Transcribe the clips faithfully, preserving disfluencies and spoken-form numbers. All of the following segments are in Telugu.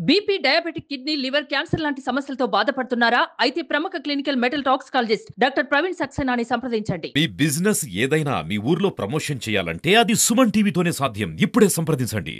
BP, diabetic, kidney, liver, cancer లాంటి సమస్యలతో బాధపడుతున్నారా? అయితే ప్రముఖ clinical metal toxicologist doctor Praveen సక్సేనాని సంప్రదించండి. మీ బిజినెస్ ఏదైనా మీ ఊర్లో ప్రమోషన్ చేయాలంటే అది సుమన్ టీవీతోనే సాధ్యం. ఇప్పుడే సంప్రదించండి.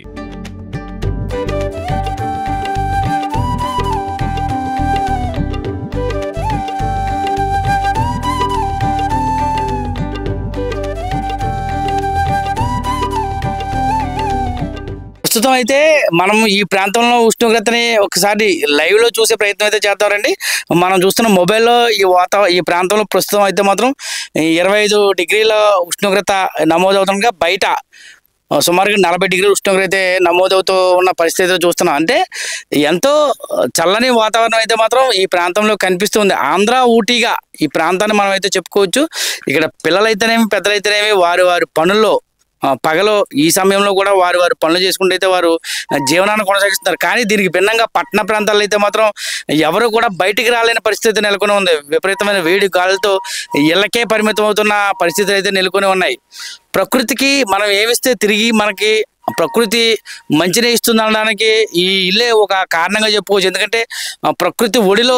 ప్రస్తుతం అయితే మనం ఈ ప్రాంతంలో ఉష్ణోగ్రతని ఒకసారి లైవ్ లో చూసే ప్రయత్నం అయితే చేద్దామండి. మనం చూస్తున్న మొబైల్లో ఈ వాతావరణ ఈ ప్రాంతంలో ప్రస్తుతం అయితే మాత్రం ఇరవై ఐదు డిగ్రీల ఉష్ణోగ్రత నమోదవుతుండగా బయట సుమారుగా నలభై డిగ్రీల ఉష్ణోగ్రత అయితే నమోదవుతూ ఉన్న పరిస్థితి చూస్తున్నాం. అంటే ఎంతో చల్లని వాతావరణం అయితే మాత్రం ఈ ప్రాంతంలో కనిపిస్తుంది. ఆంధ్ర ఊటీగా ఈ ప్రాంతాన్ని మనం అయితే చెప్పుకోవచ్చు. ఇక్కడ పిల్లలైతేనేమి పెద్దలైతేనేమి వారి వారి పనుల్లో పగలు ఈ సమయంలో కూడా వారు వారు పనులు చేసుకుంటూ అయితే వారు జీవనాన్ని కొనసాగిస్తున్నారు. కానీ దీనికి భిన్నంగా పట్టణ ప్రాంతాల్లో అయితే మాత్రం ఎవరు కూడా బయటికి రాలేని పరిస్థితి నెలకొని ఉంది. విపరీతమైన వేడి గాలులతో ఇళ్ళకే పరిమితం అవుతున్న పరిస్థితులు అయితే నెలకొని ఉన్నాయి. ప్రకృతికి మనం ఏమిస్తే తిరిగి మనకి ప్రకృతి మంచినే ఇస్తుంది అనడానికి ఈ ఇల్లే ఒక కారణంగా చెప్పుకోవచ్చు. ఎందుకంటే ప్రకృతి ఒడిలో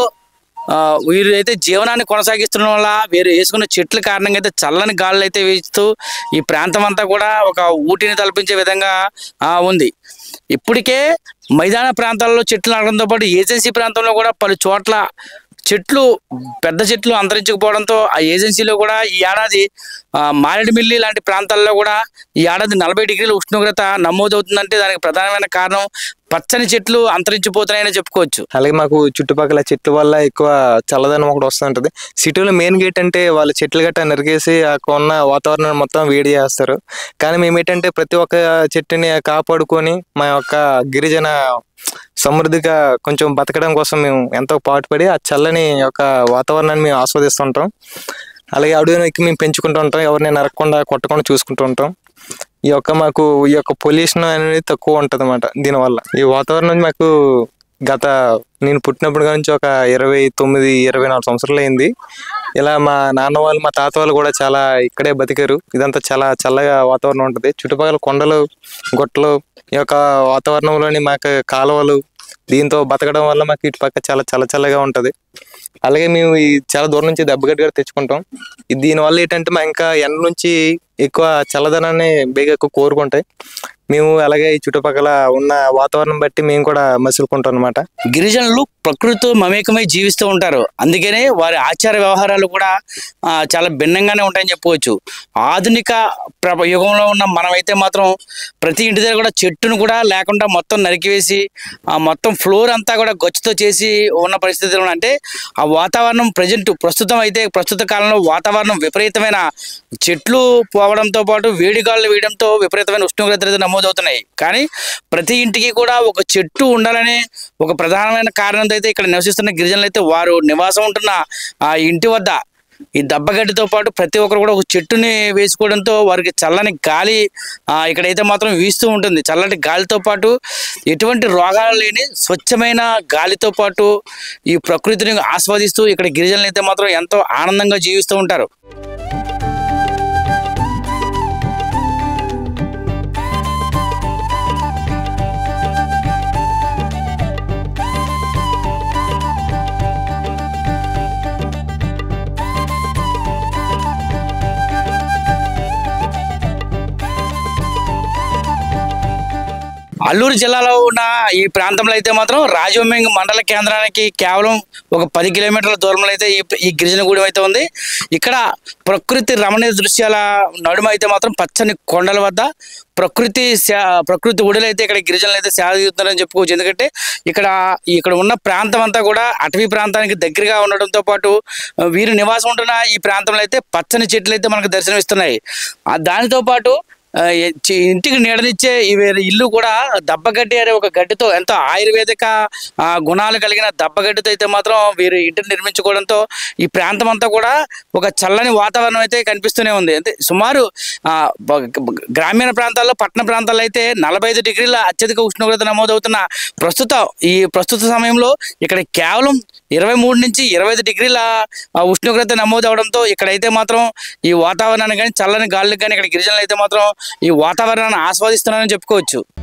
వీరు అయితే జీవనాన్ని కొనసాగిస్తుండడం వల్ల వీరు వేసుకున్న చెట్ల కారణంగా అయితే చల్లని గాలులు అయితే వీస్తూ ఈ ప్రాంతం అంతా కూడా ఒక ఊటిని తలపించే విధంగా ఉంది. ఇప్పటికే మైదాన ప్రాంతాల్లో చెట్లు నాటడంతో పాటు ఏజెన్సీ ప్రాంతంలో కూడా పలు చోట్ల చెట్లు పెద్ద చెట్లు అంతరించకపోవడంతో ఆ ఏజెన్సీలో కూడా ఈ ఏడాది మారేడుమిల్లి లాంటి ప్రాంతాల్లో కూడా ఈ ఏడాది నలభై డిగ్రీల ఉష్ణోగ్రత నమోదవుతుందంటే దానికి ప్రధానమైన కారణం పచ్చని చెట్లు అంతరించిపోతున్నాయని చెప్పుకోవచ్చు. అలాగే మాకు చుట్టుపక్కల చెట్ల వల్ల ఎక్కువ చల్లదనం ఒకటి వస్తుంటది. సిటీలో మెయిన్ గేట్ అంటే వాళ్ళు చెట్లు గట్ట నరికేసి అక్కడ ఉన్న వాతావరణం మొత్తం వేడి చేస్తారు. కానీ మేము ఏంటంటే ప్రతి ఒక్క చెట్టుని కాపాడుకొని మా యొక్క గిరిజన సమృద్ధిగా కొంచెం బతకడం కోసం మేము ఎంతో పాటుపడి ఆ చల్లని యొక్క వాతావరణాన్ని మేము ఆస్వాదిస్తుంటాం. అలాగే అడవిని ఎక్కి మేము పెంచుకుంటూ ఉంటాం. ఎవరిని నరకకుండా కొట్టకుండా చూసుకుంటూ ఉంటాం. ఈ యొక్క మాకు ఈ యొక్క పొల్యూషన్ అనేది తక్కువ ఉంటుంది అన్నమాట. దీనివల్ల ఈ వాతావరణం మాకు గత నేను పుట్టినప్పటి నుంచి ఒక ఇరవై తొమ్మిది ఇరవై నాలుగు సంవత్సరాలు అయింది. ఇలా మా నాన్న వాళ్ళు మా తాత వాళ్ళు కూడా చాలా ఇక్కడే బతికారు. ఇదంతా చాలా చల్లగా వాతావరణం ఉంటుంది. చుట్టుపక్కల కొండలు గుట్టలు ఈ యొక్క వాతావరణంలోని మాకు కాలువలు దీంతో బతకడం వల్ల మాకు ఇటు పక్క చాలా చల్ల చల్లగా ఉంటుంది. అలాగే మేము ఈ చాలా దూరం నుంచి దెబ్బగడ్డ కూడా తెచ్చుకుంటాం. దీనివల్ల ఏంటంటే మా ఇంకా ఎండ నుంచి ఎక్కువ చల్లదనాన్ని బేగా ఎక్కువ కోరుకుంటాయి. మేము అలాగే ఈ చుట్టుపక్కల ఉన్న వాతావరణం బట్టి మేము కూడా మసులుకుంటాం అనమాట. గిరిజనులు ప్రకృతితో మమేకమై జీవిస్తూ ఉంటారు. అందుకనే వారి ఆచార వ్యవహారాలు కూడా చాలా భిన్నంగానే ఉంటాయని చెప్పుకోవచ్చు. ఆధునిక యుగంలో ఉన్న మనమైతే మాత్రం ప్రతి ఇంటి దగ్గర కూడా చెట్టును కూడా లేకుండా మొత్తం నరికివేసి మొత్తం ఫ్లోర్ అంతా కూడా గచ్చుతో చేసి ఉన్న పరిస్థితులు. అంటే ఆ వాతావరణం ప్రజెంట్ ప్రస్తుతం అయితే ప్రస్తుత కాలంలో వాతావరణం విపరీతమైన చెట్లు పోవడంతో పాటు వేడిగాళ్ళు వేయడంతో విపరీతమైన ఉష్ణోగ్రతలు నమోదవుతున్నాయి. కానీ ప్రతి ఇంటికి కూడా ఒక చెట్టు ఉండాలనే ఒక ప్రధానమైన కారణంతో అయితే ఇక్కడ నివసిస్తున్న గిరిజనులు అయితే వారు నివాసం ఉంటున్న ఆ ఇంటి వద్ద ఈ దబ్బగడ్డితో పాటు ప్రతి ఒక్కరు కూడా ఒక చెట్టుని వేసుకోవడంతో వారికి చల్లని గాలి ఇక్కడైతే మాత్రం వీస్తూ ఉంటుంది. చల్లటి గాలితో పాటు ఎటువంటి రోగాలు లేని స్వచ్ఛమైన గాలితో పాటు ఈ ప్రకృతిని ఆస్వాదిస్తూ ఇక్కడ గిరిజనులు అయితే మాత్రం ఎంతో ఆనందంగా జీవిస్తూ ఉంటారు. అల్లూరు జిల్లాలో ఉన్న ఈ ప్రాంతంలో అయితే మాత్రం రాజవెమ్మింగి మండల కేంద్రానికి కేవలం ఒక పది కిలోమీటర్ల దూరంలో అయితే ఈ ఈ గిరిజన గూడెం అయితే ఉంది. ఇక్కడ ప్రకృతి రమణీయ దృశ్యాల నడుమ అయితే మాత్రం పచ్చని కొండల వద్ద ప్రకృతి ప్రకృతి ఒడిలో అయితే ఇక్కడ గిరిజనులు అయితే సేద తీరుతున్నారని చెప్పుకోవచ్చు. ఎందుకంటే ఇక్కడ ఇక్కడ ఉన్న ప్రాంతం అంతా కూడా అటవీ ప్రాంతానికి దగ్గరగా ఉండడంతో పాటు వీరు నివాసం ఉంటున్న ఈ ప్రాంతంలో అయితే పచ్చని చెట్లు అయితే మనకు దర్శనమిస్తున్నాయి. దానితో పాటు ఇంటికి నీడనిచ్చే ఇల్లు కూడా దబ్బగడ్డి అనే ఒక గడ్డితో ఎంతో ఆయుర్వేదిక గుణాలు కలిగిన దబ్బగడ్డితో అయితే మాత్రం వీరు ఇంటిని నిర్మించుకోవడంతో ఈ ప్రాంతం అంతా కూడా ఒక చల్లని వాతావరణం అయితే కనిపిస్తూనే ఉంది. అంటే సుమారు గ్రామీణ ప్రాంతాల్లో పట్టణ ప్రాంతాల్లో అయితే నలభై ఐదు డిగ్రీల అత్యధిక ఉష్ణోగ్రత నమోదవుతున్న ప్రస్తుతం ఈ ప్రస్తుత సమయంలో ఇక్కడ కేవలం ఇరవై మూడు నుంచి ఇరవై ఐదు డిగ్రీల ఉష్ణోగ్రత నమోదవడంతో ఇక్కడైతే మాత్రం ఈ వాతావరణాన్ని కానీ చల్లని గాలికి కానీ ఇక్కడ గిరిజనులు అయితే మాత్రం ఈ వాతావరణాన్ని ఆస్వాదిస్తున్నారని చెప్పుకోవచ్చు.